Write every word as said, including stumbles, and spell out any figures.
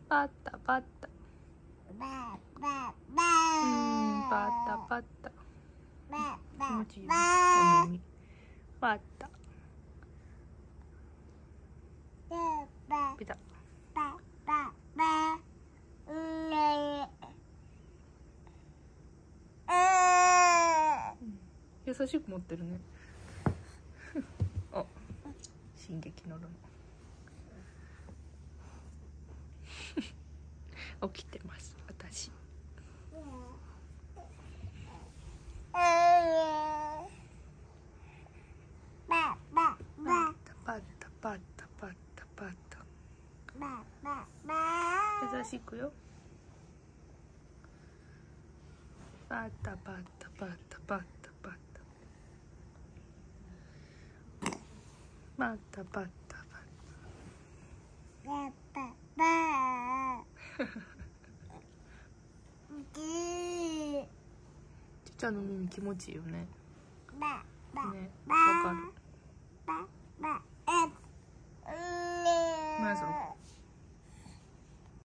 パッタパッタ。 バババうんパッタパッタ。 バ気持ちいいよね。 バお耳。パッタ。 バピタ。 バババうん優しく持ってるね。あ、進撃のロノ。起きてます、私。 バババパッタパッタパッタパッタ。 バババ優しくよ。パッタパッタパッタパッタパッタ。パッタパッタパッタ。 バババちっちゃな耳気持ちいいよね。 ババね、 バわかる。